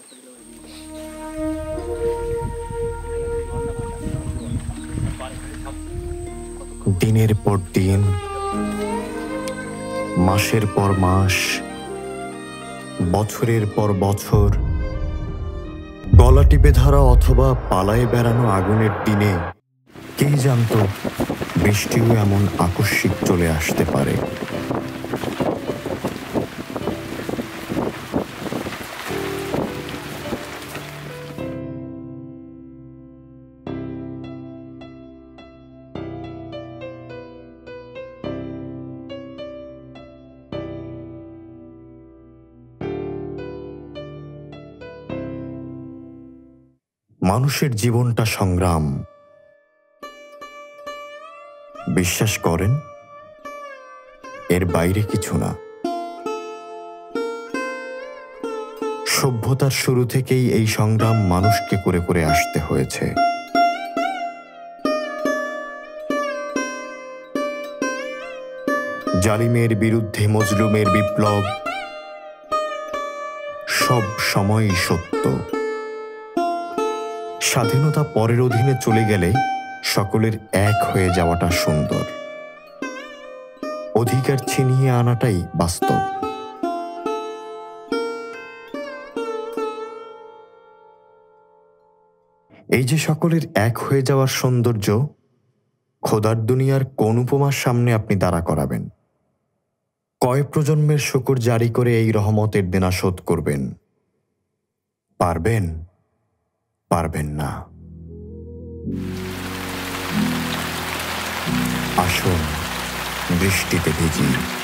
দিনের পর দিন, মাসের পর মাস, বছরের পর বছর, গলা টিপে ধরা অথবা পালায়ে বেড়ানো আগুনের দিনে কে জানত বৃষ্টিও এমন আকস্মিক চলে আসতে পারে। মানুষের জীবনটা সংগ্রাম। বিশ্বাস করেন, এর বাইরে কিছু না। সভ্যতার শুরু থেকেই এই সংগ্রাম মানুষকে করে করে আসতে হয়েছে। জালিমের বিরুদ্ধে মজলুমের বিপ্লব সব সময়ই সত্য। স্বাধীনতা পরের অধীনে চলে গেলে সকলের এক হয়ে যাওয়াটা সুন্দর। অধিকার ছিনিয়ে আনাটাই বাস্তব। এই যে সকলের এক হয়ে যাওয়ার সৌন্দর্য, খোদার দুনিয়ার কোন উপমার সামনে আপনি দাঁড়া করাবেন? কয় প্রজন্মের শুকর জারি করে এই রহমতের দেনা শোধ করবেন? পারবেন? পারবেন না। আসুন বৃষ্টিতে ভিজি।